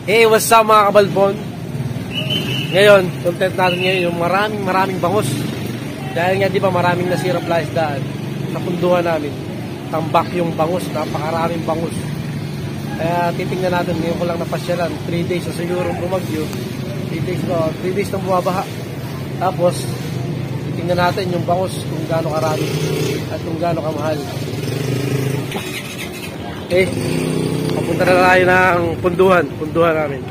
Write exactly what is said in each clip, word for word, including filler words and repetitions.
Hey, what's up mga kabalbon? Ngayon, content natin ngayon yung maraming maraming bangus. Dahil nga di ba maraming nasira flies daan. Napunduhan namin. Tambak yung bangus, napakaraming bangus. Kaya titingnan natin, ngayon ko lang napasyalan. three days na siguro bumagyo. three days na, three days na bumabaha. Tapos, titingnan natin yung bangus kung gaano karami at kung gaano kamahal. Okay, papunta na tayo ng punduhan. Punduhan namin.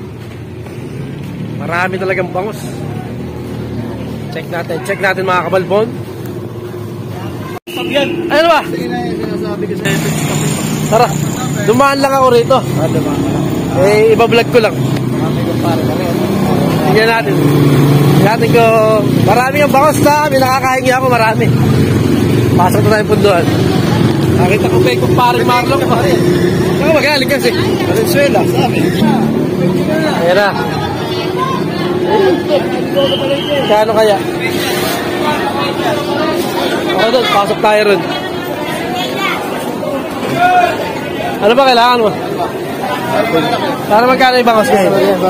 Marami talagang bangus. Check natin. Check natin mga kabalbon. Ano ba? Tara, dumaan lang ako rito. Eh, iba-vlog ko lang. Tingnan natin. Tingnan natin ko. Marami ang bangus na. May nakakahingi ako marami. Pasok na tayo punduhan. Nakita ko pa yung kumparing Marlon pa. Saan ka magaling kasi? Valenzuela, sabi. Ayan na. Kano kaya? Ako doon, pasok tayo rin. Ano ba kailangan mo? Sana magkano yung bangos ngayon?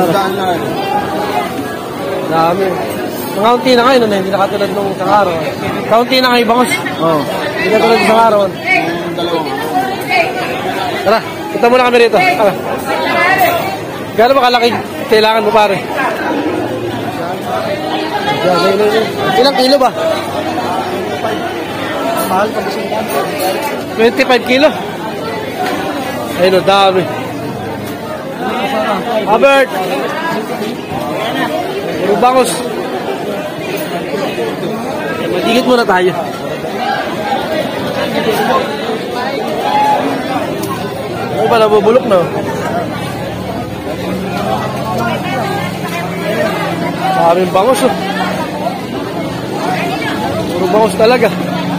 Dami. Kaunti na ngayon, hindi na katulad nung isang araw. Kaunti na ngayon bangos. Oo. Hindi na katulad isang araw. Tara, punta muna kami rito. Tara. Gano'n ba kalaki kailangan mo pare? Ilang kilo ba? Mahal pa twenty-five kilo. Ayun o, dami. Albert! Puro bangus. Magigit muna tayo. Ano ba nabubulok na? Maraming bangus oh. Puro bangus talaga.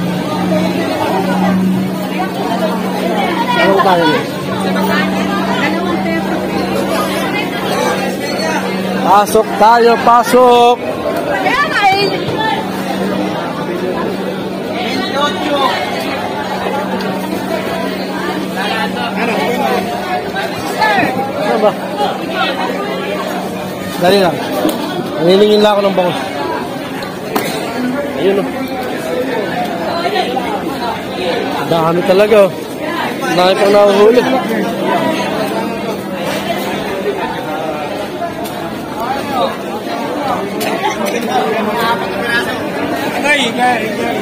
Ano ba tayo? Pasok tayo, pasok! Ano ba? Dali lang. Nanilingin lang ako ng bangus. Ayun o. Dami talaga o. Dami pang nahuhuli. Ngay, ngay, ngay.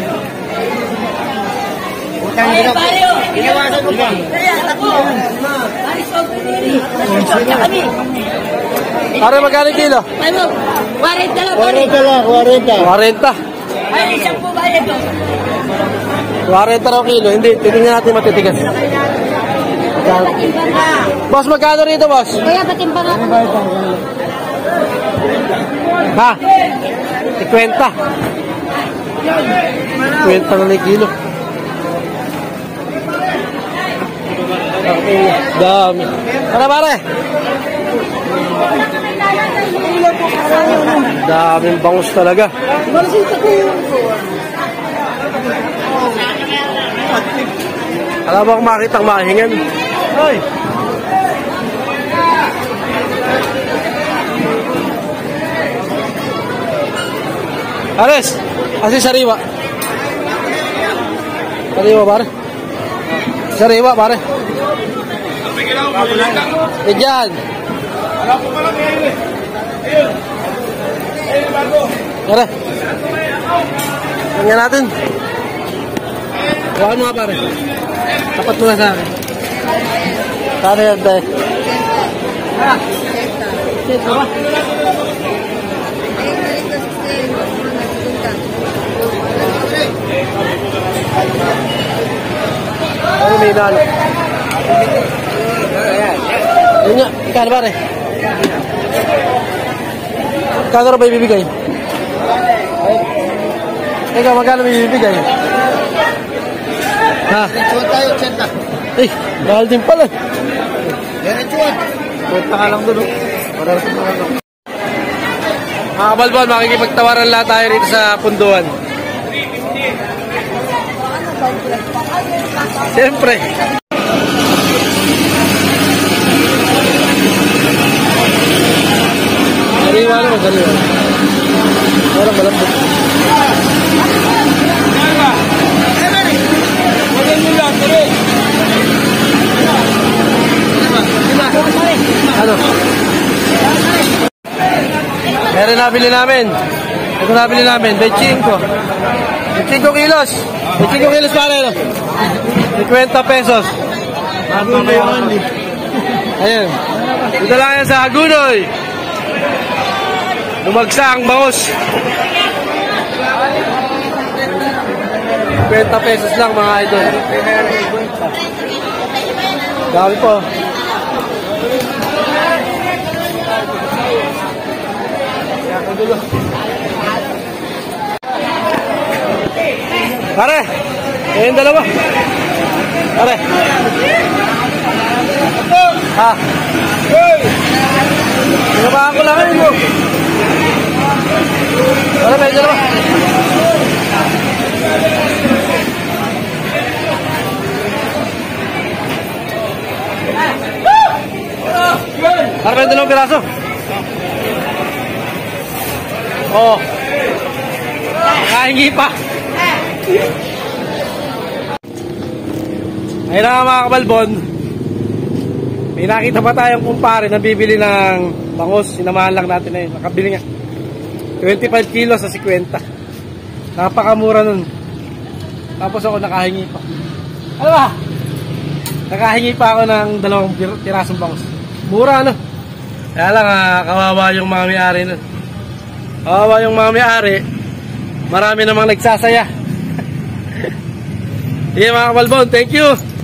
Ginawasan mo ba? Para magkano kilo? forty lang. forty lang, forty. forty. Ay, isang po ba ito? forty raw kilo. Hindi, titingnan natin matitigas. Boss, magkano rito, boss? Kaya patimpa nga. Ha? fifty. fifty na kilo. Dami. Ano pare? Daming bangus talaga. Alam mo kung makita ang mahingan? Hoy! Ares! Kasi sariwa. Sariwa pare. Sariwa pare. Eh dyan. Wala po pala ngayon eh. Ayun. Ayun bago. Tara. Tingnan natin. Huwag mo nga pare. Tapat mo na sa akin. Tara yan tayo. Ah. Sit mo ba? Ano may nalo? Yun nga, ikano pare? Kano ba ibibigay? Ikaw, magkano ba ibibigay? Ha? Diretsuan tayo, tiyenta. Eh, mahal din pala. Diretsuan. Punta ka lang doon. Parang sa mga lang. Mga kabalbon, makikipagtawaran lahat tayo rito sa punduhan. Siyempre. ganun. Parang malambot. Ano? Meron nabili namin. Ito nabili namin, twenty-five. twenty-five kilos. twenty-five kilos pala no? fifty pesos. Ayan. Dito lang yan sa Hagunoy. Bumagsak ang bangus. fifty pesos lang mga idol. Dami po. Pare, ayun dalawa. Pare. Ha? Pinabahan ko lang ayun mo. Pare, ayun dalawa. Pare, ayun dalawang piraso. Oh. Nakahingi pa. Ayun na mga kabalbon. May nakita pa tayong kumpare na bibili ng bangus. Sinamahan lang natin na yun. Nakabili nga twenty-five kilos sa fifty. Napakamura nun. Tapos ako nakahingi pa. Ano ba? Nakahingi pa ako ng dalawang tirasong bangus. Mura no? Kaya lang ah, kawawa yung mga may-ari nun. Kawawa yung mga may-ari. Marami namang nagsasaya. Yeah mga kabalbon, thank you.